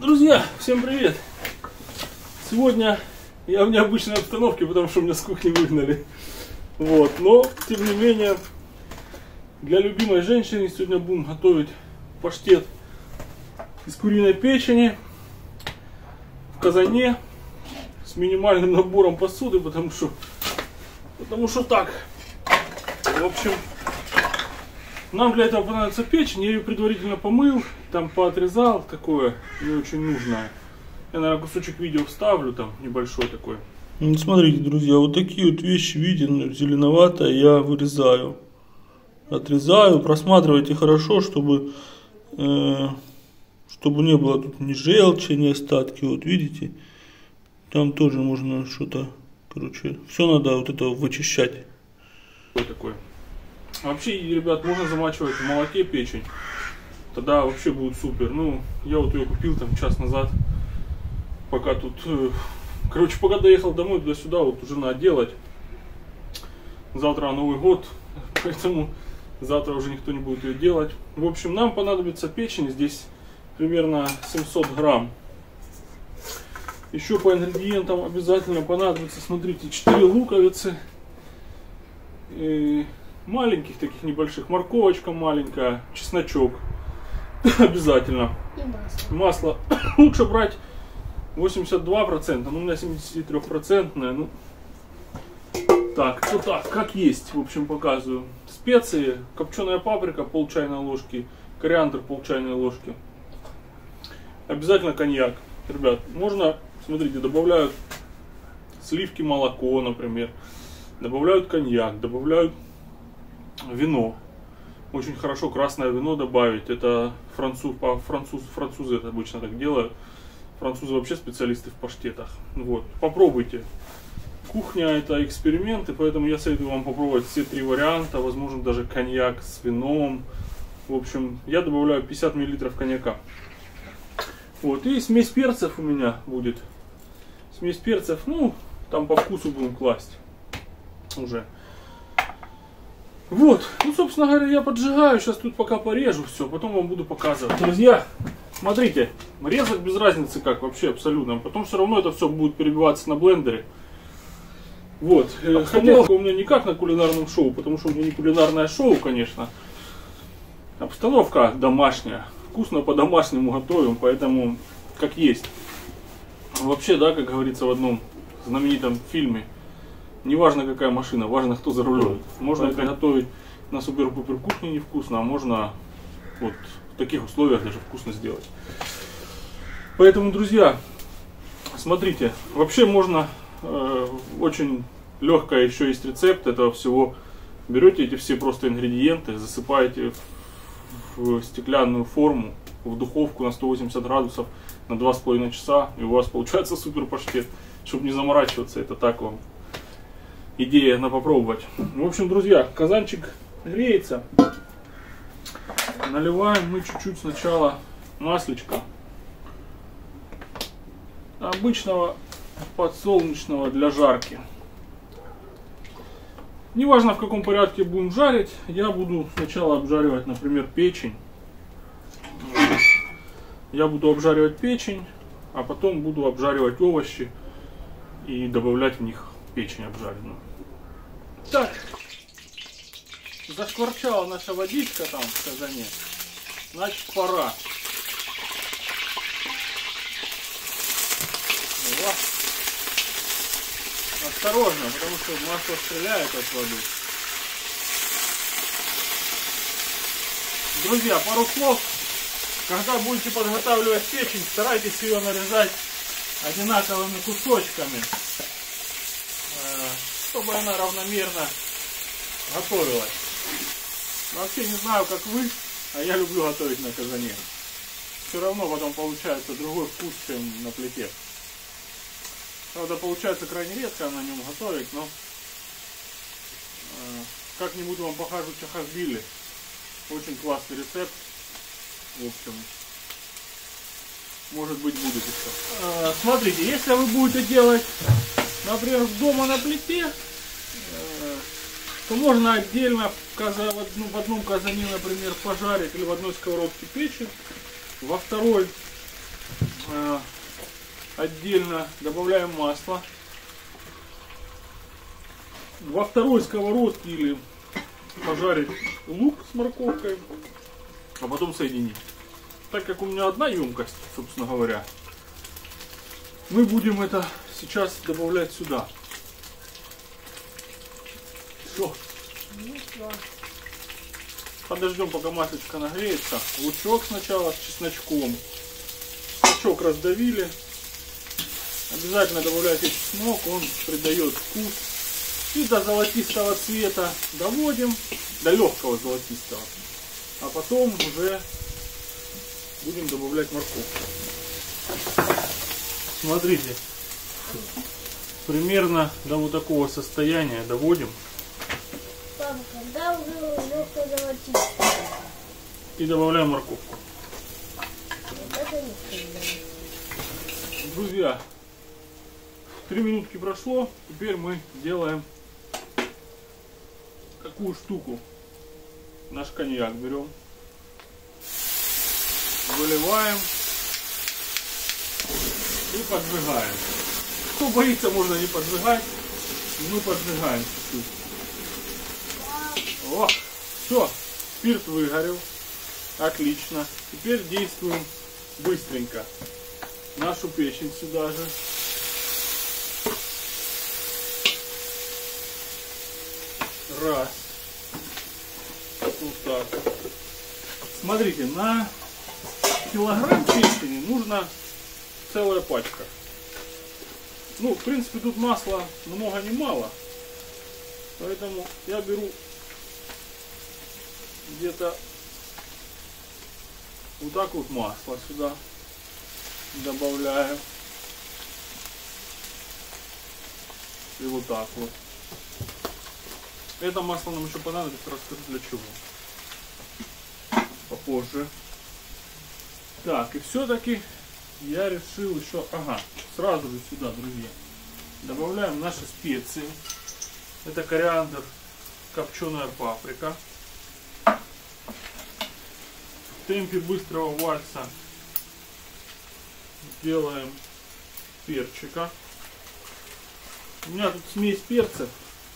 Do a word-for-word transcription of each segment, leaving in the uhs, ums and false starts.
Друзья, всем привет! Сегодня я в необычной обстановке, потому что меня с кухни выгнали. Вот, но, тем не менее, для любимой женщины сегодня будем готовить паштет из куриной печени в казане с минимальным набором посуды, потому что, потому что так. В общем, нам для этого понадобится печень, я ее предварительно помыл, там поотрезал, такое не очень нужное. Я, наверное, кусочек видео вставлю, там небольшой такой. Ну, смотрите, друзья, вот такие вот вещи виден, зеленоватое я вырезаю. Отрезаю, просматривайте хорошо, чтобы, э, чтобы не было тут ни желчи, ни остатки. Вот видите, там тоже можно что-то, короче, все надо вот это вычищать. Вот такой. Вообще, ребят, можно замачивать в молоке печень, тогда вообще будет супер. Ну, я вот ее купил там час назад, пока тут, э, короче, пока доехал домой туда-сюда, вот уже надо делать. Завтра Новый год, поэтому завтра уже никто не будет ее делать. В общем, нам понадобится печень, здесь примерно семьсот грамм. Еще по ингредиентам обязательно понадобится, смотрите, четыре луковицы. И маленьких таких небольших, морковочка маленькая, чесночок обязательно. И масло. Масло лучше брать восемьдесят два процента, но у меня семьдесят три процента. Ну, так, вот так, как есть, в общем, показываю. Специи, копченая паприка пол чайной ложки, кориандр пол чайной ложки. Обязательно коньяк, ребят. Можно, смотрите, добавляют сливки, молоко, например. Добавляют коньяк, добавляют вино. Очень хорошо красное вино добавить. Это француз, по француз, французы это обычно так делают. Французы вообще специалисты в паштетах. Вот. Попробуйте. Кухня это эксперименты, поэтому я советую вам попробовать все три варианта. Возможно, даже коньяк с вином. В общем, я добавляю пятьдесят миллилитров коньяка. Вот. И смесь перцев у меня будет. Смесь перцев, ну, там по вкусу будем класть. Уже. Вот, ну, собственно говоря, я поджигаю, сейчас тут пока порежу все, потом вам буду показывать. Друзья, смотрите, резать без разницы как, вообще абсолютно, потом все равно это все будет перебиваться на блендере. Вот, обстановка у меня не как на кулинарном шоу, потому что у меня не кулинарное шоу, конечно. Обстановка домашняя, вкусно по-домашнему готовим, поэтому как есть. Вообще, да, как говорится в одном знаменитом фильме, не важно какая машина, важно кто за рулем. Можно приготовить на супер-пупер кухне невкусно, а можно вот в таких условиях даже вкусно сделать. Поэтому, друзья, смотрите, вообще можно, э, очень легкая еще есть рецепт этого всего. Берете эти все просто ингредиенты, засыпаете в, в стеклянную форму, в духовку на сто восемьдесят градусов на два с половиной часа, и у вас получается супер паштет. Чтобы не заморачиваться, это так вам идея на попробовать. В общем, друзья, казанчик греется. Наливаем мы чуть-чуть сначала маслечка. Обычного подсолнечного для жарки. Неважно в каком порядке будем жарить. Я буду сначала обжаривать, например, печень. Я буду обжаривать печень, а потом буду обжаривать овощи и добавлять в них печень обжаренную. Так, зашкварчала наша водичка там в казане, значит пора. Вот. Осторожно, потому что масло стреляет от воды. Друзья, пару слов. Когда будете подготавливать печень, старайтесь ее нарезать одинаковыми кусочками, чтобы она равномерно готовилась. Вообще не знаю, как вы, а я люблю готовить на казане. Все равно потом получается другой вкус, чем на плите. Правда, получается крайне редко на нем готовить, но э, как-нибудь вам покажу чахахбили. Очень классный рецепт. В общем, может быть, будет еще. Э, смотрите, если вы будете делать, например, дома на плите, то можно отдельно в, каза, в, одну, в одном казане, например, пожарить или в одной сковородке печень, во второй э, отдельно добавляем масло. Во второй сковородке или пожарить лук с морковкой, а потом соединить. Так как у меня одна емкость, собственно говоря, мы будем это сейчас добавлять сюда. Все. Подождем, пока маслечко нагреется. Лучок сначала с чесночком. Лучок раздавили. Обязательно добавляйте чеснок, он придает вкус. И до золотистого цвета доводим, до легкого золотистого. А потом уже будем добавлять морковку. Смотрите, примерно до вот такого состояния доводим. Папа, когда уже легкое золотистое? И добавляем морковку. Вот это никогда. Друзья, три минутки прошло, теперь мы делаем такую штуку. Наш коньяк берем, выливаем и поджигаем. Кто боится, можно не поджигать, мы поджигаем чуть-чуть. О, все, спирт выгорел, отлично. Теперь действуем быстренько. Нашу печень сюда же. Раз. Вот так. Смотрите, на килограмм печени нужно целая пачка. Ну, в принципе, тут масла много не мало. Поэтому я беру где-то вот так вот масло сюда добавляю. И вот так вот. Это масло нам еще понадобится, расскажу для чего. Попозже. Так, и все-таки я решил еще, ага, сразу же сюда, друзья, добавляем наши специи. Это кориандр, копченая паприка. В темпе быстрого вальса делаем перчика. У меня тут смесь перцев.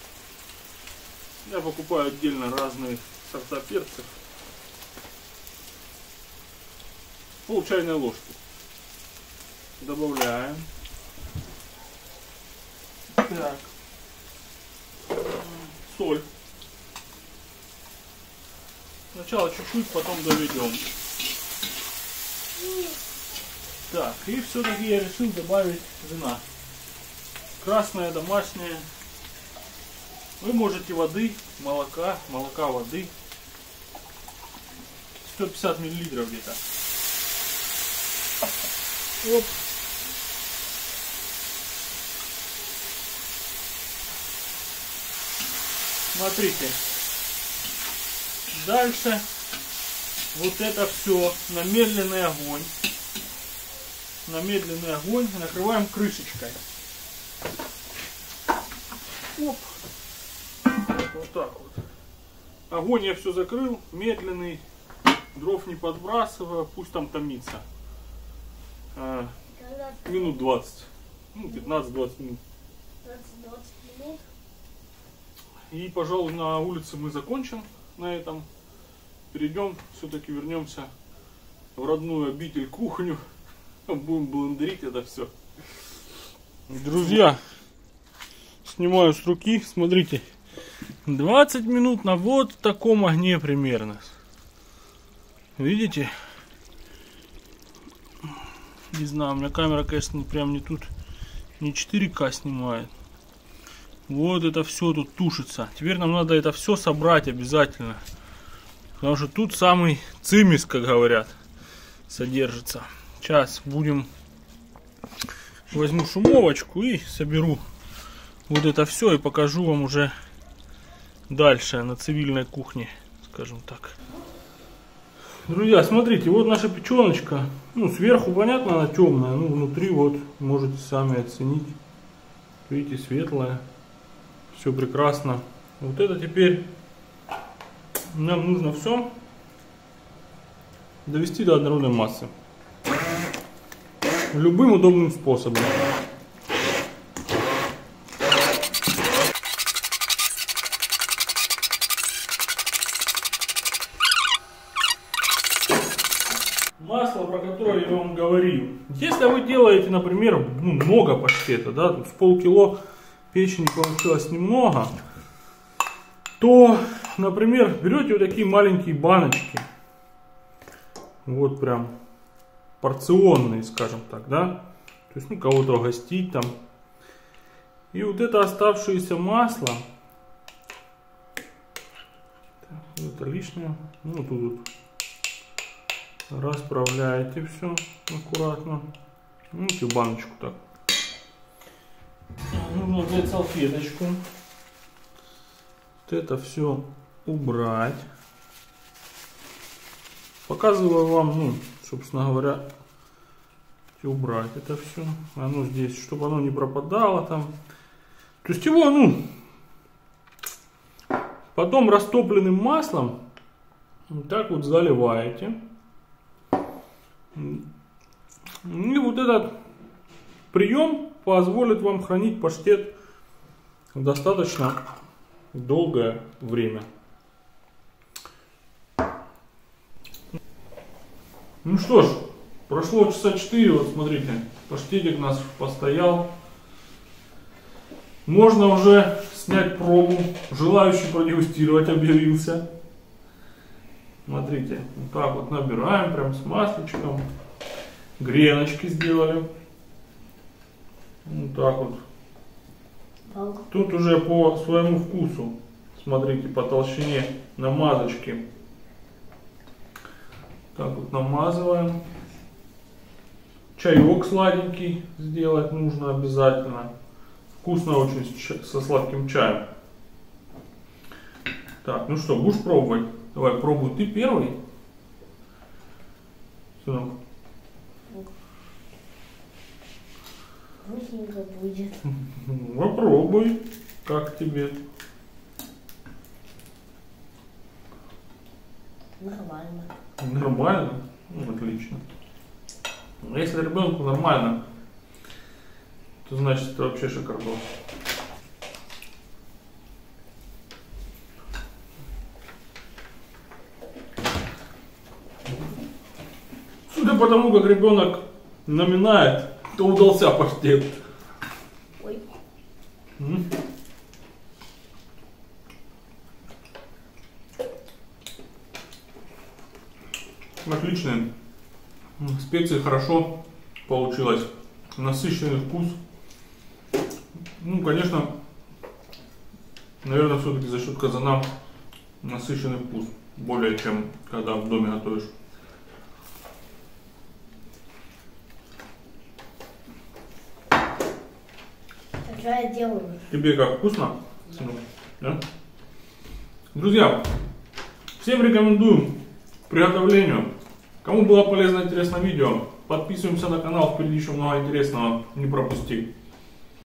Я покупаю отдельно разные сорта перцев. Пол чайной ложки. Добавляем. Так. Соль. Сначала чуть-чуть, потом доведем. Так, и все-таки я решил добавить вина. Красное, домашнее. Вы можете воды, молока, молока, воды. сто пятьдесят миллилитров где-то. Оп. Смотрите. Дальше вот это все на медленный огонь. На медленный огонь накрываем крышечкой. Оп. Вот так вот. Огонь я все закрыл, медленный, дров не подбрасываю, пусть там томится. А, минут двадцать, ну пятнадцать-двадцать минут. двадцать минут. И, пожалуй, на улице мы закончим на этом. Перейдем, все-таки вернемся в родную обитель, кухню. Будем блендерить это все. Друзья, снимаю с руки, смотрите. двадцать минут на вот таком огне примерно. Видите? Не знаю, у меня камера, конечно, прям не тут, не четыре ка снимает. Вот это все тут тушится. Теперь нам надо это все собрать обязательно. Потому что тут самый цимис, как говорят, содержится. Сейчас будем... Возьму шумовочку и соберу вот это все и покажу вам уже дальше на цивильной кухне, скажем так. Друзья, смотрите, вот наша печеночка. Ну, сверху, понятно, она темная. Ну, внутри вот можете сами оценить. Видите, светлая. Все прекрасно. Вот это теперь нам нужно все довести до однородной массы. любым удобным способом. Масло, про которое я вам говорил. Если вы делаете, например, ну, много паштета, да, тут с полкило печени получилось немного, то, например, берете вот такие маленькие баночки, вот прям порционные, скажем так, да, то есть, ну, кого-то угостить там, и вот это оставшееся масло, так, это лишнее, ну, тут вот расправляете все аккуратно, ну, и баночку так. Нужно взять салфеточку, вот это все убрать. Показываю вам, ну, собственно говоря, убрать это все. Оно здесь, чтобы оно не пропадало там. То есть его, ну, потом растопленным маслом вот так вот заливаете. И вот этот прием позволит вам хранить паштет достаточно долгое время. Ну что ж, прошло часа четыре, вот смотрите, паштетик у нас постоял. Можно уже снять пробу. Желающий продегустировать объявился. Смотрите, вот так вот набираем, прям с масличком. Греночки сделали. Вот так вот. Палку. Тут уже по своему вкусу, смотрите, по толщине намазочки. Так вот намазываем. Чаек сладенький сделать нужно обязательно. Вкусно очень со сладким чаем. Так, ну что, будешь пробовать? Давай, пробуй ты первый. Сынок. Вкусненько будет. Попробуй. Как тебе? Нормально. Нормально? Ну, отлично. Если ребенку нормально, то значит это вообще шикардос. Судя по тому, как ребенок наминает, то удался паштет. Ой. М? Отличные. Специи хорошо получилось. Насыщенный вкус. Ну, конечно, наверное, все-таки за счет казана насыщенный вкус. Более чем когда в доме готовишь. А что я делаю? Тебе как, вкусно? Да? Друзья, всем рекомендую к приготовлению. Кому было полезно и интересно видео, подписываемся на канал, впереди еще много интересного, не пропусти.